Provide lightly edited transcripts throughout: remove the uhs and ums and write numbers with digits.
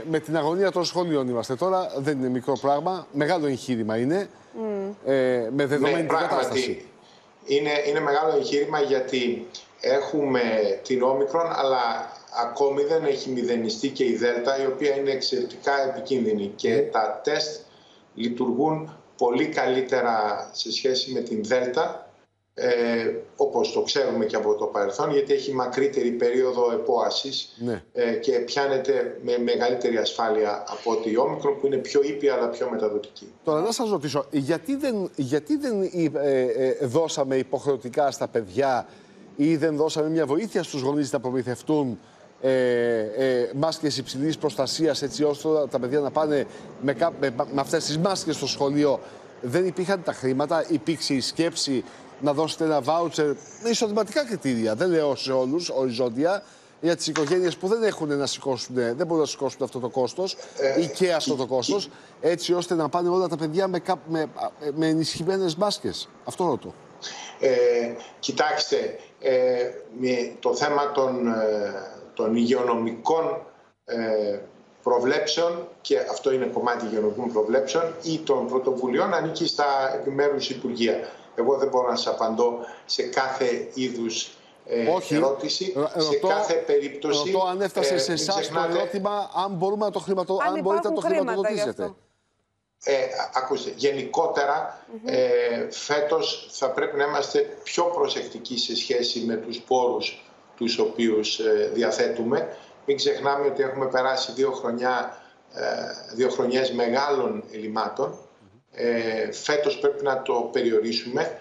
με την αγωνία των σχολείων είμαστε τώρα. Δεν είναι μικρό πράγμα. Μεγάλο εγχείρημα είναι. Με δεδομένη την κατάσταση. Είναι μεγάλο εγχείρημα γιατί έχουμε την Όμικρον, αλλά ακόμη δεν έχει μηδενιστεί και η Δέλτα, η οποία είναι εξαιρετικά επικίνδυνη. Και τα τεστ λειτουργούν πολύ καλύτερα σε σχέση με την Δέλτα, όπως το ξέρουμε και από το παρελθόν, γιατί έχει μακρύτερη περίοδο επόασης και πιάνεται με μεγαλύτερη ασφάλεια από ότι η Όμικρον, που είναι πιο ήπια αλλά πιο μεταδοτική. Τώρα να σας ρωτήσω, γιατί δεν δώσαμε υποχρεωτικά στα παιδιά ή δεν δώσαμε μια βοήθεια στους γονείς να προμηθευτούν μάσκες υψηλής προστασίας, έτσι ώστε τα παιδιά να πάνε με αυτές τις μάσκες στο σχολείο? Δεν υπήρχαν τα χρήματα, υπήρξε η σκέψη να δώσετε ένα βάουτσερ με εισοδηματικά κριτήρια, δεν λέω σε όλους, οριζόντια, για τις οικογένειες που δεν έχουν να σηκώσουν, δεν μπορούν να σηκώσουν αυτό το κόστος ή και αυτό το κόστος, έτσι ώστε να πάνε όλα τα παιδιά με ενισχυμένες μάσκες. Αυτό ρωτώ. Κοιτάξτε, το θέμα των υγειονομικών προβλέψεων, και αυτό είναι κομμάτι υγειονομικών προβλέψεων, ή των πρωτοβουλειών ανήκει στα επιμέρους υπουργεία. Εγώ δεν μπορώ να σας απαντώ σε κάθε είδους ερώτηση. Σε κάθε περίπτωση. Ρωτώ αν έφτασε σε εσάς το ερώτημα, αν μπορείτε να το χρηματοδοτήσετε. Ακούστε, γενικότερα φέτος θα πρέπει να είμαστε πιο προσεκτικοί σε σχέση με τους πόρους τους οποίους διαθέτουμε. Μην ξεχνάμε ότι έχουμε περάσει 2 χρονιές μεγάλων ελλημάτων. Φέτος πρέπει να το περιορίσουμε.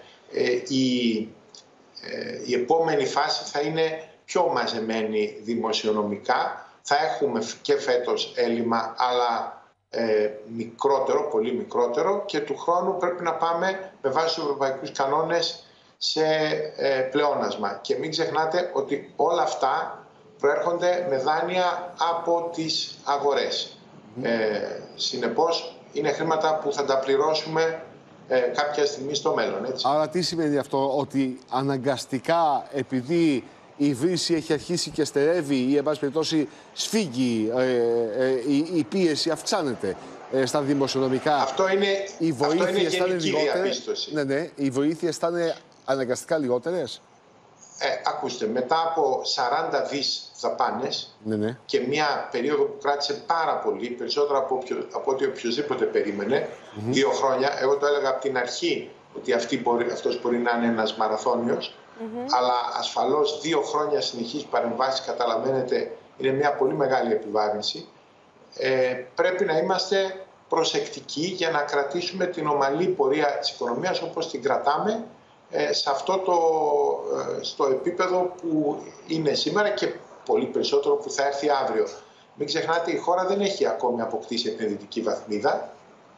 Η επόμενη φάση θα είναι πιο μαζεμένη δημοσιονομικά. Θα έχουμε και φέτος έλλειμμα, αλλά μικρότερο, πολύ μικρότερο, και του χρόνου πρέπει να πάμε με βάση τους ευρωπαϊκούς κανόνες σε πλεόνασμα. Και μην ξεχνάτε ότι όλα αυτά προέρχονται με δάνεια από τις αγορές. Συνεπώς, είναι χρήματα που θα τα πληρώσουμε κάποια στιγμή στο μέλλον. Έτσι. Άρα τι σημαίνει αυτό? Ότι αναγκαστικά, επειδή η βρύση έχει αρχίσει και στερεύει ή εν πάση περιπτώσει σφίγγει, η πίεση αυξάνεται στα δημοσιονομικά, αυτό είναι γενική διαπίστωση. Ναι, οι βοήθειες θα είναι αναγκαστικά λιγότερες. Ακούστε, μετά από 40 δις δαπάνες και μια περίοδο που κράτησε πάρα πολύ, περισσότερο από ό,τι οποιοδήποτε περίμενε, 2 χρόνια, εγώ το έλεγα από την αρχή ότι αυτός μπορεί να είναι ένας μαραθώνιος, αλλά ασφαλώς 2 χρόνια συνεχής παρεμβάσεις, καταλαβαίνετε, είναι μια πολύ μεγάλη επιβάρυνση. Πρέπει να είμαστε προσεκτικοί για να κρατήσουμε την ομαλή πορεία της οικονομίας όπως την κρατάμε, σε αυτό στο επίπεδο που είναι σήμερα και πολύ περισσότερο που θα έρθει αύριο. Μην ξεχνάτε, η χώρα δεν έχει ακόμη αποκτήσει επενδυτική βαθμίδα.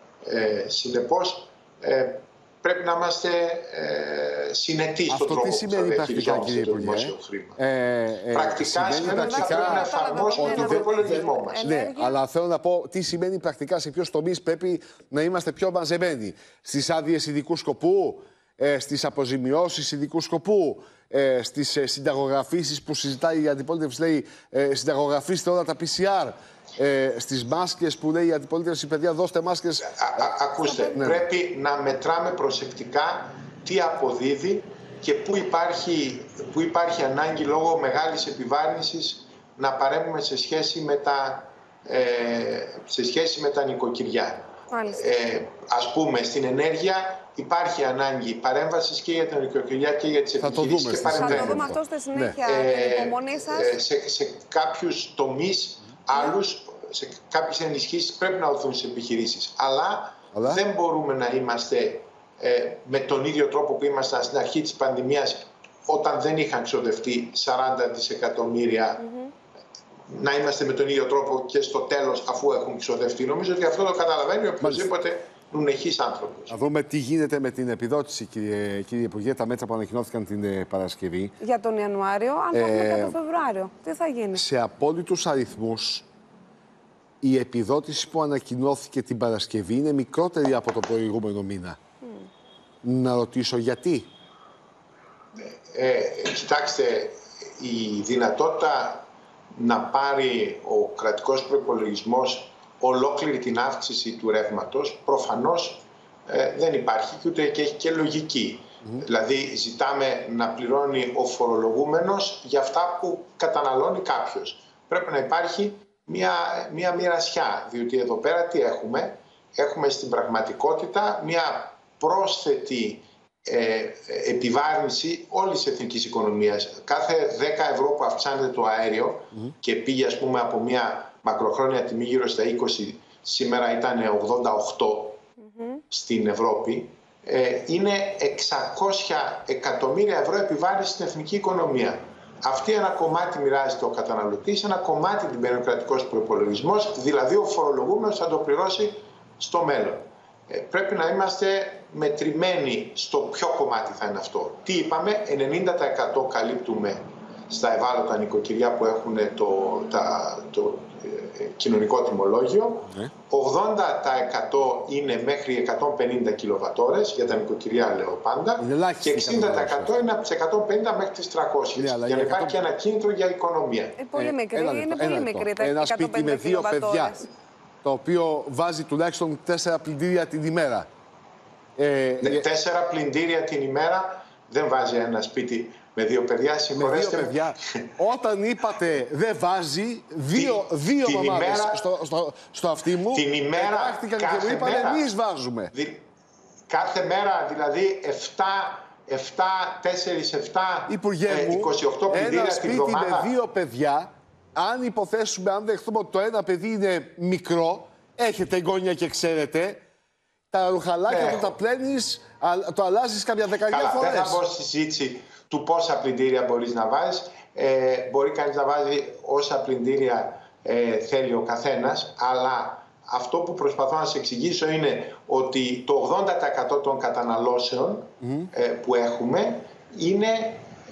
Συνεπώς, πρέπει να είμαστε συνετοί στον τρόπο που θα διαχειριζόμαστε το δημόσιο χρήμα. Πρακτικά σημαίνει ότι θα πρέπει να εφαρμόσουμε τον προπολογισμό μας. Ναι, αλλά θέλω να πω τι σημαίνει πρακτικά, σε ποιους τομείς πρέπει να είμαστε πιο μαζεμένοι. Στις άδειες ειδικού σκοπού, στις αποζημιώσεις ειδικού σκοπού, στις συνταγογραφήσεις που συζητάει η αντιπολίτευση, λέει συνταγογραφήστε όλα τα PCR, στις μάσκες που λέει η αντιπολίτευση, παιδιά δώστε μάσκες. Ακούστε, πρέπει να μετράμε προσεκτικά τι αποδίδει και πού υπάρχει ανάγκη λόγω μεγάλης επιβάρυνσης να παρέμβουμε σε σχέση με τα νοικοκυριά. Ας πούμε, στην ενέργεια υπάρχει ανάγκη παρέμβασης και για τα νοικοκυριά και για τις επιχειρήσεις και παρεμβαίνουμε. Θα το δούμε αυτό στη συνέχεια, την υπομονή σας. Σε κάποιους τομείς, άλλους, σε κάποιες ενισχύσεις πρέπει να οθούν στις επιχειρήσεις. Αλλά δεν μπορούμε να είμαστε με τον ίδιο τρόπο που ήμασταν στην αρχή της πανδημίας, όταν δεν είχαν ξοδευτεί 40 δισεκατομμύρια, να είμαστε με τον ίδιο τρόπο και στο τέλος αφού έχουν ξοδευτεί. Νομίζω ότι αυτό το καταλαβαίνει οποιοδήποτε νουνεχής άνθρωπος. Να δούμε τι γίνεται με την επιδότηση, κύριε Υπουργέ, τα μέτρα που ανακοινώθηκαν την Παρασκευή. Για τον Ιανουάριο, αν το έχουμε και τον Φεβρουάριο. Τι θα γίνει? Σε απόλυτους αριθμούς, η επιδότηση που ανακοινώθηκε την Παρασκευή είναι μικρότερη από το προηγούμενο μήνα. Να ρωτήσω γιατί. Κοιτάξτε, η δυνατότητα να πάρει ο κρατικός προϋπολογισμός ολόκληρη την αύξηση του ρεύματος, προφανώς δεν υπάρχει και ούτε και έχει και λογική. Δηλαδή ζητάμε να πληρώνει ο φορολογούμενος για αυτά που καταναλώνει κάποιος. Πρέπει να υπάρχει μια μοιρασιά, διότι εδώ πέρα τι έχουμε? Έχουμε στην πραγματικότητα μια πρόσθετη επιβάρυνση όλης της εθνικής οικονομίας. Κάθε 10 ευρώ που αυξάνεται το αέριο και πήγε ας πούμε από μια μακροχρόνια τιμή γύρω στα 20, σήμερα ήταν 88 στην Ευρώπη, είναι 600 εκατομμύρια ευρώ επιβάρυνση στην εθνική οικονομία. Αυτή ένα κομμάτι μοιράζεται ο καταναλωτής, ένα κομμάτι την παίρνει ο κρατικός προϋπολογισμός, δηλαδή ο φορολογούμενος θα το πληρώσει στο μέλλον. Πρέπει να είμαστε μετρημένοι στο ποιο κομμάτι θα είναι αυτό. Τι είπαμε, 90% καλύπτουμε στα ευάλωτα νοικοκυριά που έχουν το κοινωνικό τιμολόγιο, 80% είναι μέχρι 150 κιλοβατόρες για τα νοικοκυριά, λέω πάντα, και 60% είναι από τις 150 μέχρι τις 300, για να υπάρχει και ένα κίνητρο για οικονομία. Πολύ μικρή, είναι πολύ μικρή τα 150 ένα σπίτι με 2 παιδιά, το οποίο βάζει τουλάχιστον 4 πλυντήρια την ημέρα. 4 πλυντήρια την ημέρα δεν βάζει ένα σπίτι με 2 παιδιά, συγχωρέστε με. 2 παιδιά. Όταν είπατε δεν βάζει, δύο μαμάδες στο αυτί μου, την ημέρα, και μου είπαν εμείς βάζουμε. Κάθε μέρα, δηλαδή 4-7, Υπουργέ μου, 28 πλυντήρια την εβδομάδα. Ένα σπίτι με 2 παιδιά, αν υποθέσουμε, αν δεχτούμε ότι το ένα παιδί είναι μικρό, έχετε εγγόνια και ξέρετε, τα ρουχαλάκια του τα πλένεις, το αλλάζεις κάποια δεκαετία φορές. Δεν θα μπω στη συζήτηση του πόσα πλυντήρια μπορείς να βάζεις. Μπορεί κανείς να βάζει όσα πλυντήρια θέλει ο καθένας, αλλά αυτό που προσπαθώ να σας εξηγήσω είναι ότι το 80% των καταναλώσεων που έχουμε είναι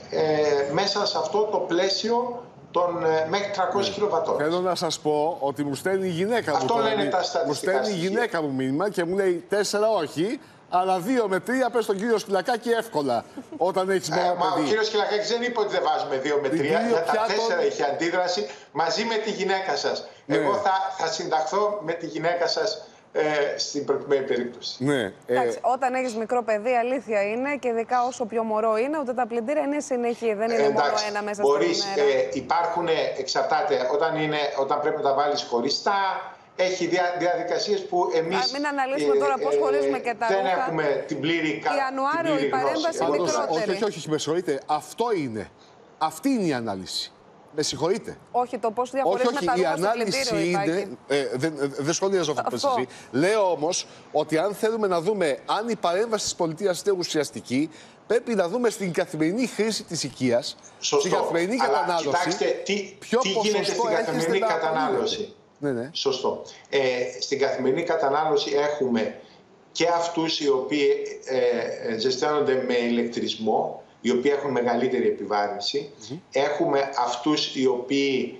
μέσα σε αυτό το πλαίσιο των μέχρι 300 κιλοβατόρες. Θέλω να σας πω ότι μου στέλνει η γυναίκα μου. Αυτό λένε τα στατιστικά. Μου στέλνει η γυναίκα μου μήνυμα και μου λέει 4 όχι, αλλά 2 με 3 πες στον κύριο Σκυλακάκη εύκολα όταν έχεις μόνο παιδί. Μα ο κύριος Σκυλακάκης δεν είπε ότι δεν βάζουμε 2 με 3, για τα 4 είχε αντίδραση μαζί με τη γυναίκα σας. Εγώ θα συνταχθώ με τη γυναίκα σας στην προκειμένη περίπτωση. Εντάξει, όταν έχεις μικρό παιδί, αλήθεια είναι, και ειδικά όσο πιο μωρό είναι, ότι τα πλυντήρια είναι συνεχή, δεν είναι μόνο ένα μέσα στην ημέρα. Υπάρχουν, εξαρτάται, όταν πρέπει να τα βάλεις χωριστά, έχει διαδικασίες που εμείς μην αναλύσουμε τώρα πώς χωρίζουμε και τα δεν έχουμε την πλήρη γνώση. Ιανουάριο η παρέμβαση μικρότερη. Όχι, με συγχωρείτε. Αυτό είναι. Αυτή είναι η ανάλυση. Με συγχωρείτε. Όχι, το πώς διαχωρίζουμε τα ρούχα στο πλυντήριο είναι. Δεν σχολιάζω αυτό που πες εσύ. Λέω όμως ότι αν θέλουμε να δούμε αν η παρέμβαση της πολιτείας είναι ουσιαστική, πρέπει να δούμε στην καθημερινή χρήση της οικίας, στην καθημερινή κατανάλωση. Κοιτάξτε, τι γίνεται στην καθημερινή κατανάλωση. Ναι. Σωστό. Στην καθημερινή κατανάλωση έχουμε και αυτούς οι οποίοι ζεσταίνονται με ηλεκτρισμό, οι οποίοι έχουν μεγαλύτερη επιβάρυνση. Έχουμε αυτούς οι οποίοι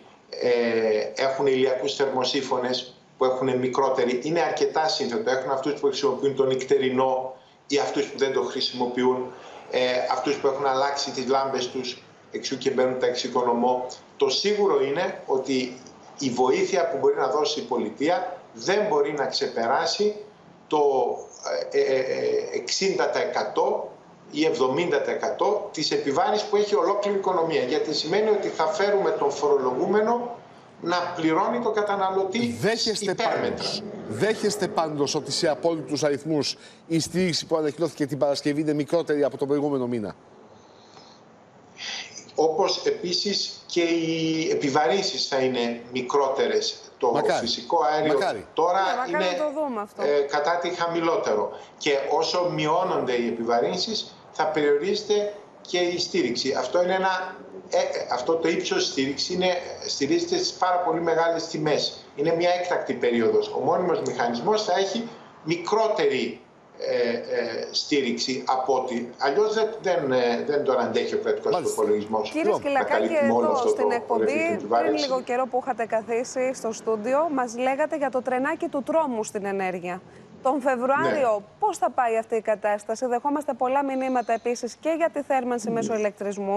έχουν ηλιακούς θερμοσύφωνες που έχουν μικρότερη. Είναι αρκετά σύνθετο. Έχουν αυτούς που χρησιμοποιούν τον νυχτερινό ή αυτούς που δεν το χρησιμοποιούν. Αυτούς που έχουν αλλάξει τις λάμπες τους, εξού και μπαίνουν τα εξοικονομώ. Το σίγουρο είναι ότι η βοήθεια που μπορεί να δώσει η πολιτεία δεν μπορεί να ξεπεράσει το 60% ή 70% της επιβάρυνσης που έχει ολόκληρη η οικονομία. Γιατί σημαίνει ότι θα φέρουμε τον φορολογούμενο να πληρώνει το καταναλωτή υπέρμετρα. Δέχεστε πάντως ότι σε απόλυτους αριθμούς η στήριξη που ανακοινώθηκε την Παρασκευή είναι μικρότερη από τον προηγούμενο μήνα? Όπως επίσης και οι επιβαρύνσεις θα είναι μικρότερες. Το φυσικό αέριο τώρα είναι κατά τη χαμηλότερο. Και όσο μειώνονται οι επιβαρύνσεις θα περιορίζεται και η στήριξη. Αυτό το ύψος στήριξη στηρίζεται στις πάρα πολύ μεγάλες τιμές. Είναι μια έκτακτη περίοδος. Ο μόνιμος μηχανισμός θα έχει μικρότερη στήριξη από ότι αλλιώς δεν τον αντέχει ο κρατικός προϋπολογισμός. Κύριε Σκυλακάκη, εδώ στην εκπομπή, πριν λίγο καιρό που είχατε καθίσει στο στούντιο, μας λέγατε για το τρενάκι του τρόμου στην ενέργεια. Τον Φεβρουάριο πώς θα πάει αυτή η κατάσταση? Δεχόμαστε πολλά μηνύματα επίσης και για τη θέρμανση μέσω ηλεκτρισμού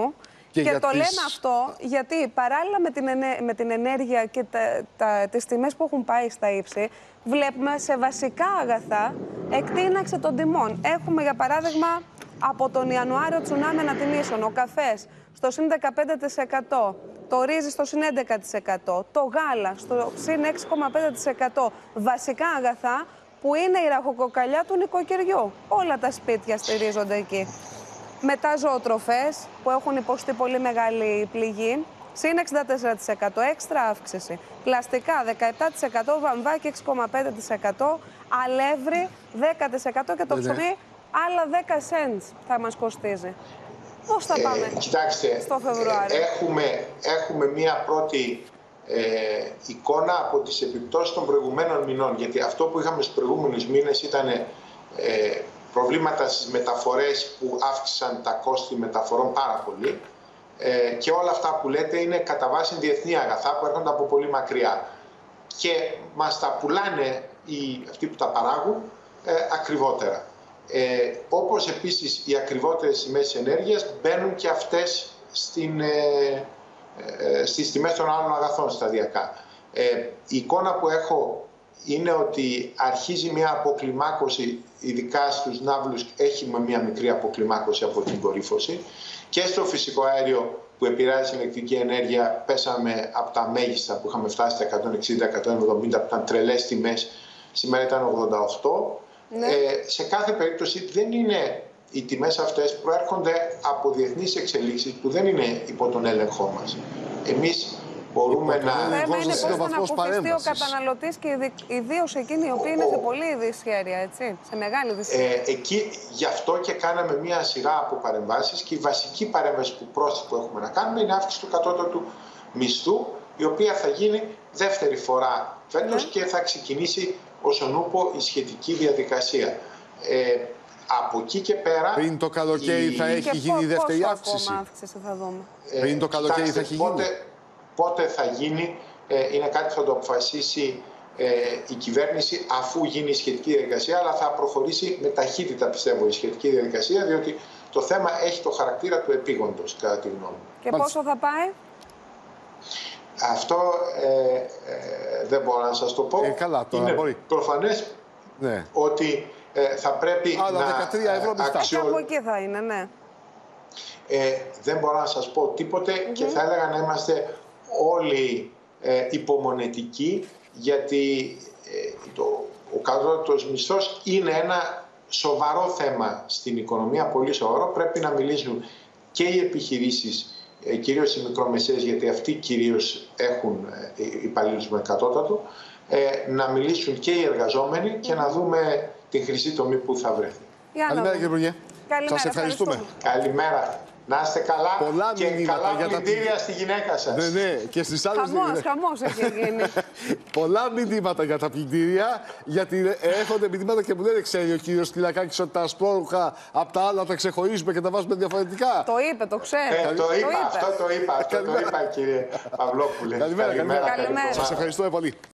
Και το λέμε αυτό γιατί παράλληλα με την ενέργεια και τις τιμές που έχουν πάει στα ύψη, βλέπουμε σε βασικά αγαθά εκτείναξη των τιμών. Έχουμε για παράδειγμα από τον Ιανουάριο τσουνάμι ανατιμήσεων, ο καφές στο συν 15%, το ρύζι στο συν 11%, το γάλα στο συν 6,5%. Βασικά αγαθά που είναι η ραχοκοκαλιά του νοικοκυριού. Όλα τα σπίτια στηρίζονται εκεί. Μετά ζωοτροφές που έχουν υποστεί πολύ μεγάλη πληγή, συν 64%, έξτρα αύξηση. Πλαστικά 17%, βαμβάκι 6,5%, αλεύρι 10% και το ψωμί άλλα 10 cents θα μας κοστίζει. Πώς θα πάμε στο Φεβρουάριο? Έχουμε μία πρώτη εικόνα από τις επιπτώσεις των προηγουμένων μηνών. Γιατί αυτό που είχαμε στους προηγούμενους μήνες ήταν προβλήματα στις μεταφορές που αύξησαν τα κόστη μεταφορών πάρα πολύ. Και όλα αυτά που λέτε είναι κατά βάση διεθνή αγαθά που έρχονται από πολύ μακριά. Και μας τα πουλάνε αυτοί που τα παράγουν ακριβότερα. Όπως επίσης οι ακριβότερες τιμές ενέργειας μπαίνουν και αυτές στις τιμές των άλλων αγαθών σταδιακά. Η εικόνα που έχω είναι ότι αρχίζει μια αποκλιμάκωση, ειδικά στους ναύλους έχουμε μια μικρή αποκλιμάκωση από την κορύφωση, και στο φυσικό αέριο που επηρεάζει την ηλεκτρική ενέργεια πέσαμε από τα μέγιστα που είχαμε φτάσει στα 160-170 που ήταν τρελές τιμές, σήμερα ήταν 88. Ναι. Σε κάθε περίπτωση δεν είναι οι τιμές αυτές προέρχονται από διεθνείς εξελίξεις που δεν είναι υπό τον έλεγχό μας. Εμείς μπορούμε να... Το θέμα είναι πώς θα ανακουφιστεί ο καταναλωτής και ιδίως εκείνοι οι οποίοι είναι σε πολύ δυσχέρεια, έτσι, σε μεγάλη δυσχέρεια. Εκεί γι' αυτό και κάναμε μια σειρά από παρεμβάσεις και η βασική παρέμβαση που έχουμε να κάνουμε είναι αύξηση του κατώτατου μισθού, η οποία θα γίνει δεύτερη φορά φέτος και θα ξεκινήσει όσον ούπο η σχετική διαδικασία. Από εκεί και πέρα... Πριν το καλοκαίρι θα έχει γίνει η δεύτερη αύξηση. Θα δούμε. Πριν το καλοκαίρι θα έχει γίνει. Πότε θα γίνει είναι κάτι που θα το αποφασίσει η κυβέρνηση αφού γίνει η σχετική διαδικασία, αλλά θα προχωρήσει με ταχύτητα, πιστεύω, η σχετική διαδικασία, διότι το θέμα έχει το χαρακτήρα του επίγοντος, κατά τη γνώμη μου. Και πόσο θα πάει? Αυτό δεν μπορώ να σας το πω. Καλά, τώρα είναι μπορεί. Προφανές ότι θα πρέπει άλλα 13 ευρώ και από εκεί θα είναι, ναι. Δεν μπορώ να σας πω τίποτε και θα έλεγα να είμαστε όλοι υπομονετικοί, γιατί ο κατώτατος μισθός είναι ένα σοβαρό θέμα στην οικονομία, πολύ σοβαρό. Πρέπει να μιλήσουν και οι επιχειρήσεις, κυρίως οι μικρομεσαίες, γιατί αυτοί κυρίως έχουν υπαλλήλους με κατώτατο, να μιλήσουν και οι εργαζόμενοι και να δούμε την χρυσή τομή που θα βρεθεί. Καλημέρα, κύριε Υπουργέ. Σας ευχαριστούμε. Καλημέρα. Να είστε καλά. Πολλά και καλά πλυντήρια στη γυναίκα σας. Ναι, και στις άλλες... Χαμός έχει γίνει. Πολλά μηνύματα για τα πλυντήρια, γιατί έρχονται μηνύματα και μου λένε, ξέρει ο κύριος Κυλακάκης ότι τα ασπρόλουχα από τα άλλα τα ξεχωρίζουμε και τα βάζουμε διαφορετικά. Το είπε, το ξέρει. Αυτό το είπα, κύριε Παυλόπουλε. Καλημέρα. Σας ευχαριστώ πολύ.